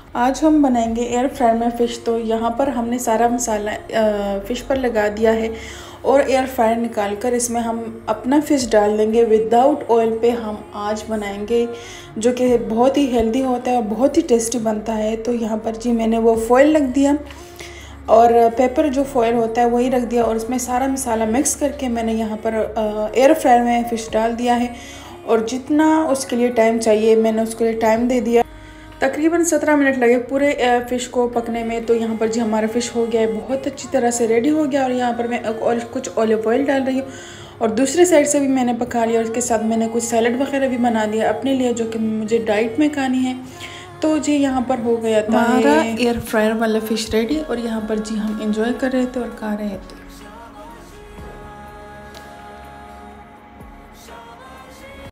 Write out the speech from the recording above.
आज हम बनाएंगे एयर फ्रायर में फ़िश। तो यहाँ पर हमने सारा मसाला फ़िश पर लगा दिया है और एयर फ्रायर निकाल कर इसमें हम अपना फ़िश डाल देंगे विदाउट ऑयल पे। हम आज बनाएंगे जो कि बहुत ही हेल्दी होता है और बहुत ही टेस्टी बनता है। तो यहाँ पर जी मैंने वो फॉयल रख दिया और पेपर जो फॉयल होता है वही रख दिया और इसमें सारा मसाला मिक्स करके मैंने यहाँ पर एयर फ्रायर में फ़िश डाल दिया है। और जितना उसके लिए टाइम चाहिए मैंने उसके लिए टाइम दे दिया। तकरीबन 17 मिनट लगे पूरे फ़िश को पकने में। तो यहाँ पर जी हमारा फ़िश हो गया है, बहुत अच्छी तरह से रेडी हो गया। और यहाँ पर मैं और कुछ ऑलिव ऑयल डाल रही हूँ और दूसरे साइड से भी मैंने पका लिया। और इसके साथ मैंने कुछ सैलड वगैरह भी बना दिया अपने लिए जो कि मुझे डाइट में खानी है। तो जी यहाँ पर हो गया था हमारा एयर फ्रायर वाला फ़िश रेडी और यहाँ पर जी हम इंजॉय कर रहे थे और खा रहे थे।